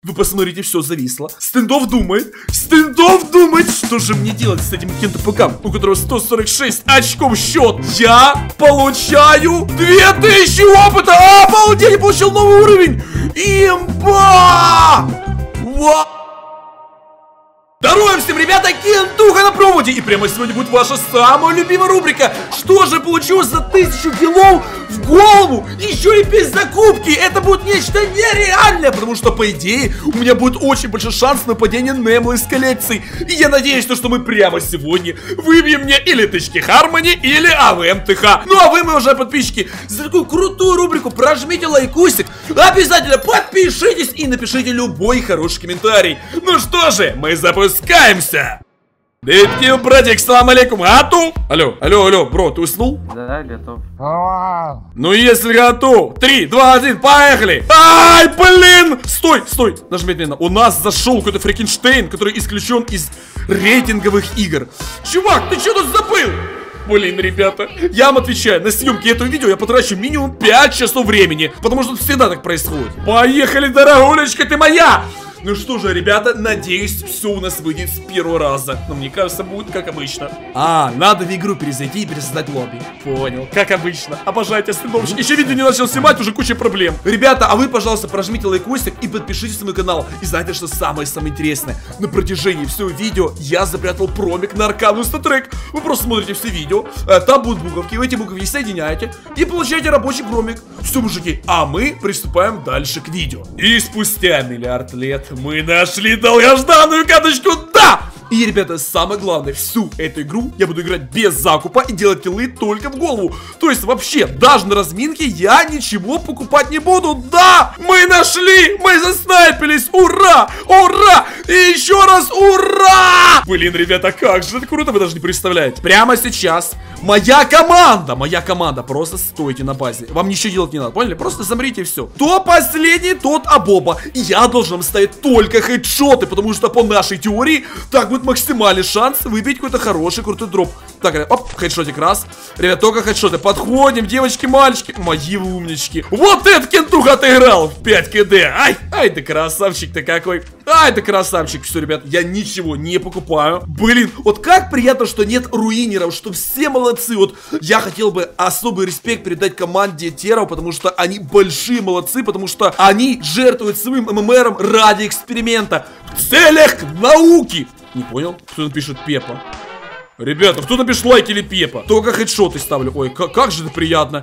Вы посмотрите, все зависло. Стендов думает, что же мне делать с этим кентопыком, у которого 146 очков счет. Я получаю 2000 опыта. Обалдеть, я получил новый уровень. Имба! Вау! Здорово всем, ребята, Кентуха на проводе. И прямо сегодня будет ваша самая любимая рубрика. Что же получилось за 1000 киллов в голову? Еще и без закупки. Это будет нечто нереальное, потому что, по идее, у меня будет очень большой шанс на падение Немло из коллекции. И я надеюсь, что мы прямо сегодня выбьем мне или тычки Хармони, или АВМ ТХ. Ну а вы, мои уважаемые подписчики, за такую крутую рубрику прожмите лайкусик, обязательно подпишитесь и напишите любой хороший комментарий. Ну что же, мы запускаемся. Детки, братик, салам алейкум, готов? Алло, бро, ты уснул? Да, готов. Ну если готов, 3, 2, 1, поехали. Ай, блин. Стой, нажми медленно. У нас зашел какой-то Фрикенштейн, который исключен из рейтинговых игр. Чувак, ты что тут забыл? Блин, ребята, я вам отвечаю, на съемки этого видео я потрачу минимум 5 часов времени, потому что всегда так происходит. Поехали, дорогулечка, ты моя! Ну что же, ребята, надеюсь, все у нас выйдет с первого раза. Но мне кажется, будет как обычно. Надо в игру перезайти и пересоздать лобби. Понял, как обычно. Обожайте стендовщик. Еще видео не начал снимать, уже куча проблем. Ребята, а вы, пожалуйста, прожмите лайкосик и подпишитесь на мой канал. И знаете, что самое интересное? На протяжении всего видео я запрятал промик на аркаду статрек. Вы просто смотрите все видео, там будут буковки, вы эти буковки соединяете и получаете рабочий промик. Все, мужики, а мы приступаем дальше к видео. И спустя миллиард лет мы нашли долгожданную каточку, да! И, ребята, самое главное, всю эту игру я буду играть без закупа и делать киллы только в голову. То есть вообще, даже на разминке я ничего покупать не буду. Да! Мы нашли! Мы заснайпились! Ура! Ура! И еще раз ура! Блин, ребята, как же это круто, вы даже не представляете. Прямо сейчас моя команда, просто стойте на базе. Вам ничего делать не надо, поняли? Просто замрите и все. Кто последний, тот обоба. И я должен ставить только хедшоты, потому что по нашей теории так будет максимальный шанс выбить какой-то хороший, крутой дроп. Так, оп, хедшотик раз. Ребят, только хедшоты. Подходим, девочки, мальчики. Мои умнички. Вот этот Кентуха отыграл в 5 КД. Ай, ты красавчик-то какой. Ай, ты красавчик. Все, ребят, я ничего не покупаю. Блин, вот как приятно, что нет руинеров, что все молодцы. Вот я хотел бы особый респект передать команде Теров, потому что они большие молодцы, потому что они жертвуют своим ММРом ради эксперимента. В целях науки. Не понял? Кто напишет Пепа? Ребята, кто напишет лайк или Пепа? Только хедшоты ставлю. Ой, как же это приятно.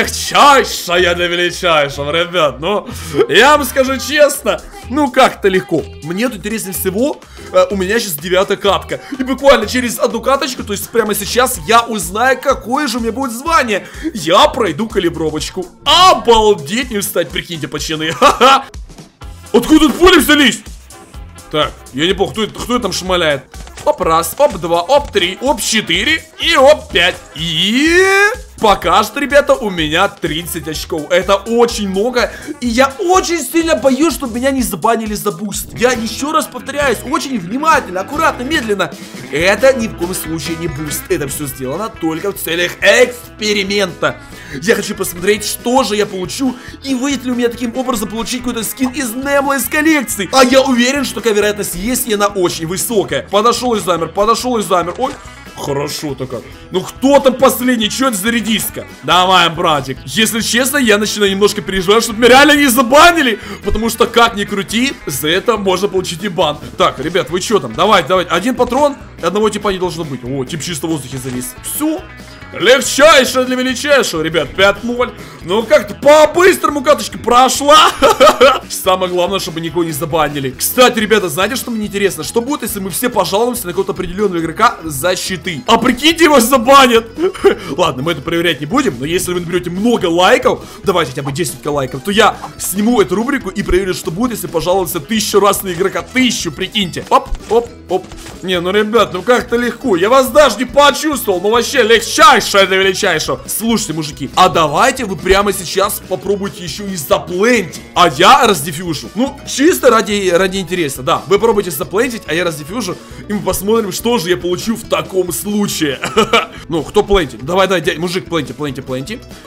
Легчайшая для величайшего, ребят. Ну, я вам скажу честно, ну как-то легко. Мне тут интереснее всего, у меня сейчас 9-я катка. И буквально через одну каточку, то есть прямо сейчас, я узнаю, какое же у меня будет звание. Я пройду калибровочку. Обалдеть не встать, прикиньте, пацаны. Ха-ха. Откуда тут пули взялись? Так, я не помню, кто там шмаляет. Оп, раз, оп, два, оп, три, оп, 4 и оп, 5. И пока что, ребята, у меня 30 очков. Это очень много. И я очень сильно боюсь, чтобы меня не забанили за буст. Я еще раз повторяюсь, очень внимательно, аккуратно, медленно. Это ни в коем случае не буст. Это все сделано только в целях эксперимента. Я хочу посмотреть, что же я получу. И выйдет ли у меня таким образом получить какой-то скин из Немло из коллекции. А я уверен, что такая вероятность есть, и она очень высокая. Подошел и замер. Ой. Хорошо-то как. Ну кто там последний? Что это за редиска? Давай, братик. Если честно, я начинаю немножко переживать, чтобы меня реально не забанили. Потому что, как ни крути, за это можно получить и бан. Так, ребят, вы что там? Давайте. Один патрон, одного типа не должно быть. О, тип чисто в воздухе завис. Все. Легчайшее для величайшего, ребят, 5-0. Ну как-то по-быстрому каточка прошла. Самое главное, чтобы никого не забанили. Кстати, ребята, знаете, что мне интересно? Что будет, если мы все пожалуемся на какого-то определенного игрока за щиты? А прикиньте, его забанят. Ладно, мы это проверять не будем. Но если вы наберете много лайков, давайте хотя бы 10 лайков, то я сниму эту рубрику и проверю, что будет, если пожалуемся 1000 раз на игрока. 1000, прикиньте. Оп. Не, ну, ребят, ну как-то легко. Я вас даже не почувствовал. Ну вообще, легчайшее для величайшего. Слушайте, мужики, а давайте вы прямо сейчас попробуйте еще и заплентить, а я раздефьюжу. Ну, чисто ради интереса, да. Вы пробуйте заплентить, а я раздефьюжу. И мы посмотрим, что же я получу в таком случае. Ну, кто плентит? Давай, мужик, пленти.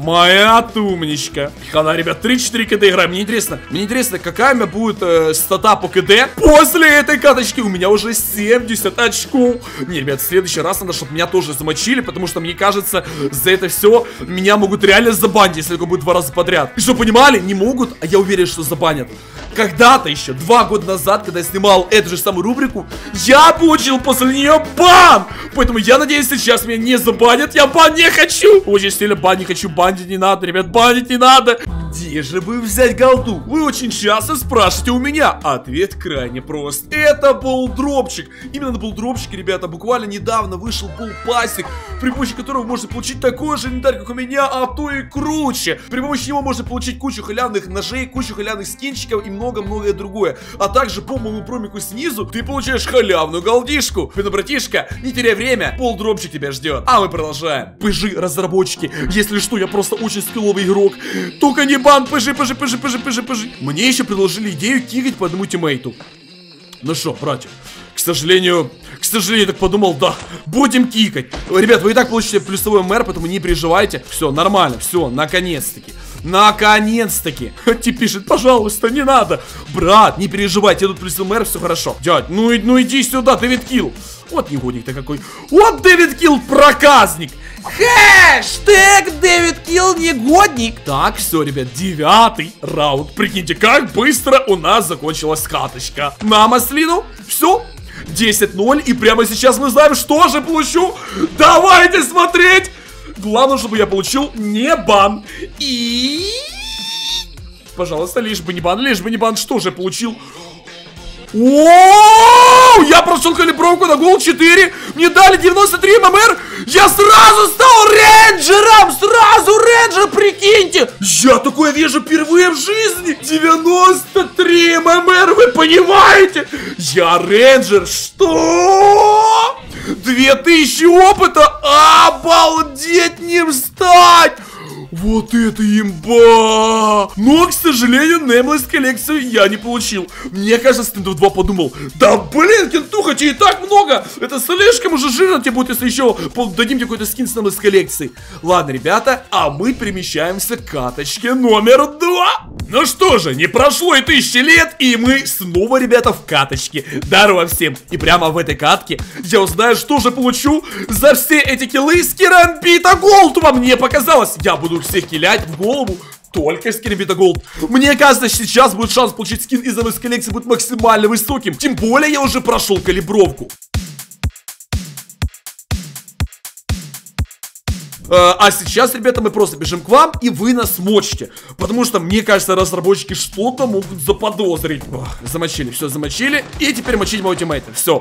Моя тумничка. Хана, ребят, 3-4 КД играем. Мне интересно, какая у меня будет стата по КД после этой каточки. У меня уже 70 очков. Не, ребят, в следующий раз надо, чтобы меня тоже замочили, потому что, мне кажется, за это все меня могут реально забанить, если это будет 2 раза подряд. И что, понимали? Не могут, а я уверен, что забанят. Когда-то еще, 2 года назад, когда я снимал эту же самую рубрику, я получил после нее бан. Поэтому я надеюсь, сейчас меня не забанят. Я бан не хочу. Очень сильно бан не хочу. Банить не надо, ребят, банить не надо. Где же бы взять голду? Вы очень часто спрашиваете у меня. Ответ крайне прост. Это болдропчик. Именно на болдропчике, ребята, буквально недавно вышел болпасик, при помощи которого можно получить такой же инвентарь, как у меня, а то и круче. При помощи него можно получить кучу халявных ножей, кучу халявных скинчиков и многое другое. А также по моему промику снизу ты получаешь халявную голдишку. Поэтому, братишка, не теряй время, болдропчик тебя ждет. А мы продолжаем. Пыжи, разработчики. Если что, я просто очень скилловый игрок. Только не бан, пыжи. Мне еще предложили идею кикать по одному тиммейту. Ну что, братья, к сожалению, так подумал, да, будем кикать. Ребят, вы и так получите плюсовой МР, поэтому не переживайте. Все, нормально, все, наконец-таки. Наконец-таки. Ти пишет, пожалуйста, не надо. Брат, не переживай, тебе тут плюсовой МР, все хорошо. Дядь, ну иди сюда, Дэвид Килл. Вот негодник-то какой. Вот Дэвид Килл, проказник. Хэштег Дэвид Килл негодник. Так, все, ребят, 9-й раунд. Прикиньте, как быстро у нас закончилась каточка. На маслину, все, 10-0. И прямо сейчас мы знаем, что же получу. Давайте смотреть. Главное, чтобы я получил не бан. И... пожалуйста, лишь бы не бан. Что же я получил? Ооо! Я прошел калибровку на гол 4. Мне дали 93 ММР. Я сразу стал рейнджером. Прикиньте. Я такое вижу впервые в жизни. 93 ММР, вы понимаете? Я рейнджер. Что? 2000 опыта. Обалдеть, не встать. Вот это имба! Но, к сожалению, Nameless коллекцию я не получил. Мне кажется, Стендов 2 подумал, да блин, кентуха, тебе и так много! Это слишком уже жирно тебе будет, если еще дадим тебе какой-то скин с Nameless коллекцией. Ладно, ребята, а мы перемещаемся к каточке номер 2. Ну что же, не прошло и 1000 лет, и мы снова, ребята, в каточке. Здорово всем! И прямо в этой катке я узнаю, что же получу за все эти киллы с Керамбита Голд. Вам не показалось? Я буду всех киллять в голову только с Керамбита Голд. Мне кажется, сейчас будет шанс получить скин из Nameless коллекции будет максимально высоким. Тем более я уже прошел калибровку. А сейчас, ребята, мы просто бежим к вам, и вы нас мочите. Потому что, мне кажется, разработчики что-то могут заподозрить. Ох, замочили, все, замочили. И теперь мочить моего тиммейта, все.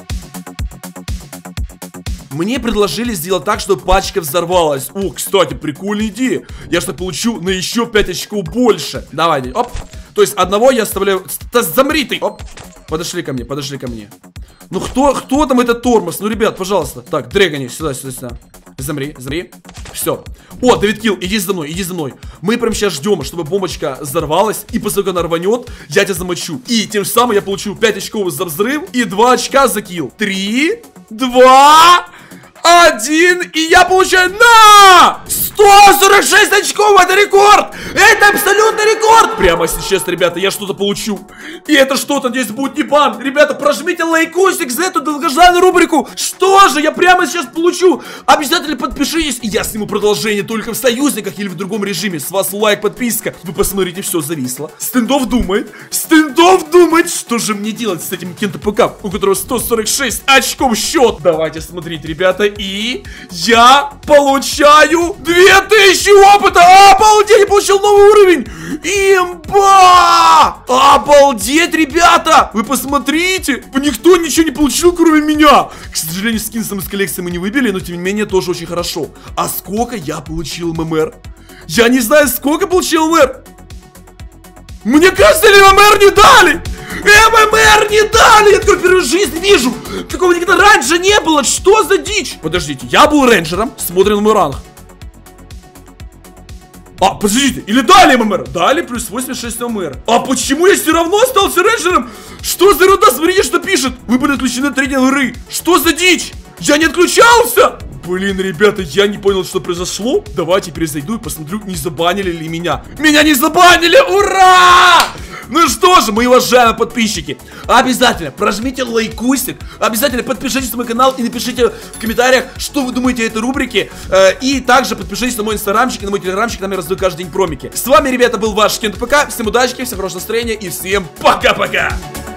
Мне предложили сделать так, чтобы пачка взорвалась. О, кстати, прикольная идея. Я что получу на еще 5 очков больше. Давайте, оп. То есть одного я оставляю. Да замри ты, оп. Подошли ко мне. Ну кто там этот тормоз? Ну, ребят, пожалуйста. Так, Дрэгони, сюда. Замри. Все. О, Дэвид Килл, иди за мной. Мы прямо сейчас ждем, чтобы бомбочка взорвалась. И после того, как она рванет, я тебя замочу. И тем самым я получу 5 очков за взрыв и 2 очка за килл. 3, 2, 1. И я получаю на 146 очков. Это рекорд. Это абсолютный рекорд. Прямо сейчас, ребята, я что-то получу. И это что-то, надеюсь, будет не бан. Ребята, прожмите лайкосик за эту долгожданную рубрику. Что же я прямо сейчас получу? Обязательно подпишитесь, и я сниму продолжение только в союзниках или в другом режиме. С вас лайк, подписка. Вы посмотрите, все зависло. Стендов думает, что же мне делать с этим кем-то ПК, у которого 146 очков счет. Давайте смотреть, ребята. И я получаю 2000 опыта. Обалдеть, я получил новый уровень. Имба! Обалдеть, ребята! Вы посмотрите! Никто ничего не получил, кроме меня. К сожалению, скин с Nameless коллекции мы не выбили, но тем не менее тоже очень хорошо. А сколько я получил ММР? Я не знаю, сколько получил ММР. Мне кажется, ли ММР не дали? ММР не дали! Я такой первую жизнь вижу! Такого никогда раньше не было! Что за дичь? Подождите, я был рейнджером, смотрим на мой ранг. А, подождите, или дали ММР? Дали плюс 86 ММР. А почему я все равно остался рейнджером? Что за ерунда? Смотрите, что пишет. Вы были отключены от тренинга игры. Что за дичь? Я не отключался! Блин, ребята, я не понял, что произошло. Давайте теперь зайду и посмотрю, не забанили ли меня. Меня не забанили! Ура! Ну что же, мои уважаемые подписчики, обязательно прожмите лайкусик, обязательно подпишитесь на мой канал и напишите в комментариях, что вы думаете о этой рубрике. И также подпишитесь на мой инстаграмчик и на мой телеграмчик, там я раздаю каждый день промики. С вами, ребята, был ваш Кент ПК. Всем удачи, всем хорошего настроения и всем пока-пока!